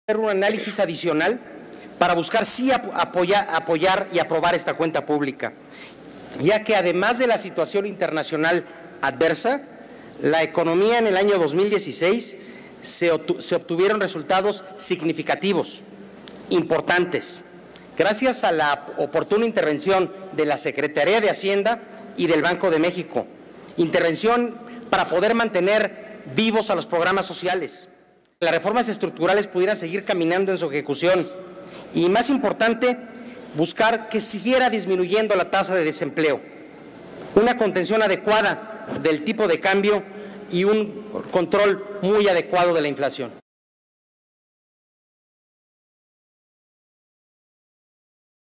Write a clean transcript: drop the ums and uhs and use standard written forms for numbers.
hacer un análisis adicional para buscar sí apoyar y aprobar esta cuenta pública, ya que además de la situación internacional adversa, la economía en el año 2016 se obtuvieron resultados significativos, importantes, gracias a la oportuna intervención de la Secretaría de Hacienda y del Banco de México, intervención para poder mantener vivos a los programas sociales. Las reformas estructurales pudieran seguir caminando en su ejecución y, más importante, buscar que siguiera disminuyendo la tasa de desempleo, una contención adecuada del tipo de cambio y un control muy adecuado de la inflación.